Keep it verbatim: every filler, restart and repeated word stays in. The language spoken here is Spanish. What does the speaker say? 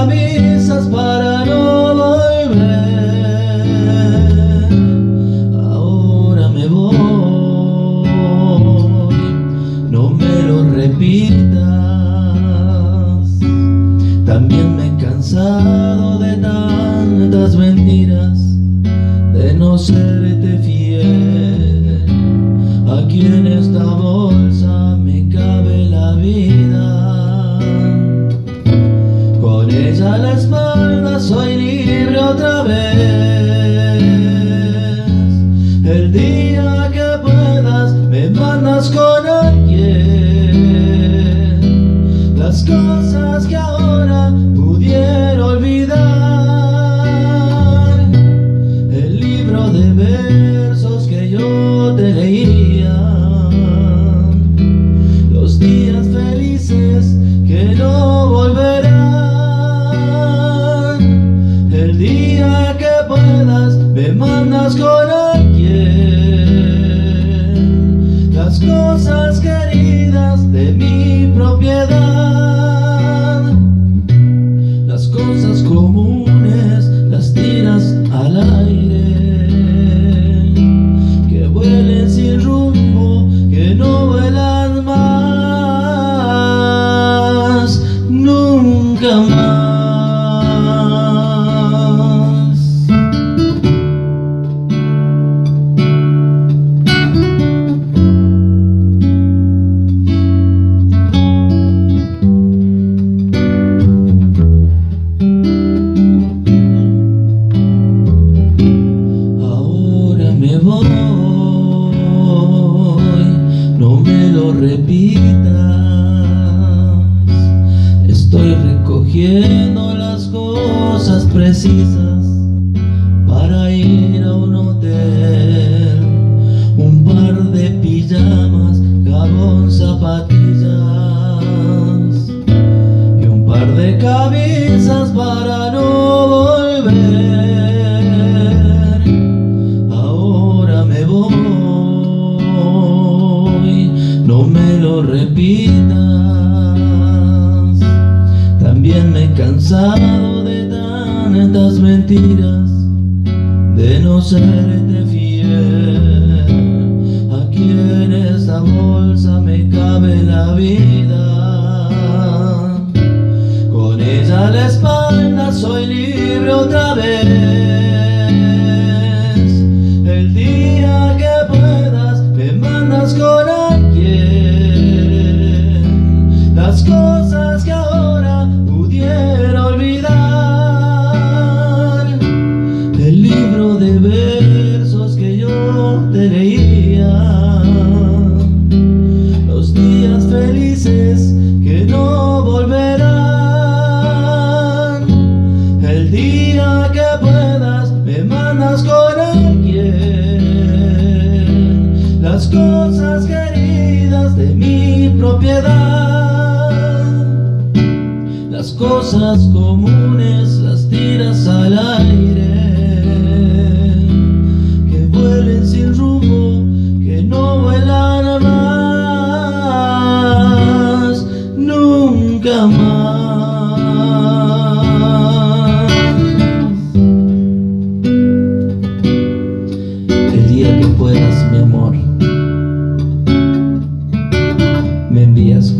avisas para no volver. Ahora me voy, no me lo repitas. También me he cansado de tantas mentiras, de no serte fiel. Aquí en esta bolsa me cabe la vida, con ella a la espalda soy libre otra vez. El día que puedas me mandas con alguien las cosas que ahora pudiera olvidar. El libro de versos que yo te leía, los días felices que no volverán. El día que puedas me mandas con alguien las cosas queridas de mi propiedad. Las cosas comunes las tiras al aire, que vuelen sin rumbo, que no vuelan más, nunca más. Me voy, no me lo repitas. Estoy recogiendo las cosas precisas para ir a un hotel. Un par de pijamas, jabón, zapatillas y un par de camisas para no volver. No me lo repitas. También me he cansado de tantas mentiras, de no serte fiel. Aquí en esta bolsa me cabe la vida, con ella a la espalda soy libre otra vez. El día que puedas me mandas con las cosas que ahora pudiera olvidar. El libro de versos que yo te leía, los días felices que no volverán. El día que puedas me mandas con alguien las cosas queridas de mi propiedad. Las cosas comunes las tiras al aire, que vuelen sin rumbo, que no vuelan más, nunca más. El día que puedas, mi amor, me envías